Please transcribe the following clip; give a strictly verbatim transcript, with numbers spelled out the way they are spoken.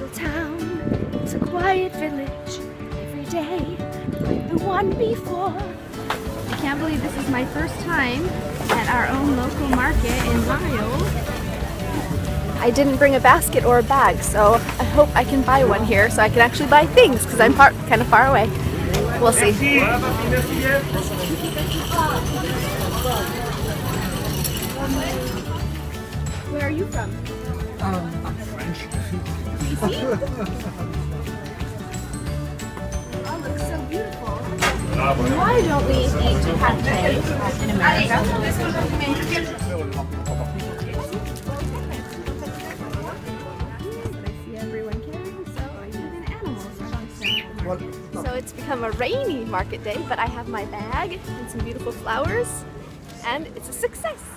little town, it's a quiet village every day, like the one before. I can't believe this is my first time at our own local market in Reole. I didn't bring a basket or a bag, so I hope I can buy one here so I can actually buy things because I'm part, kind of far away. We'll see. Where are you from? Um, I'm French. D C? Oh, looks so beautiful. Why don't we eat pate in America? So it's become a rainy market day, but I have my bag and some beautiful flowers, and it's a success.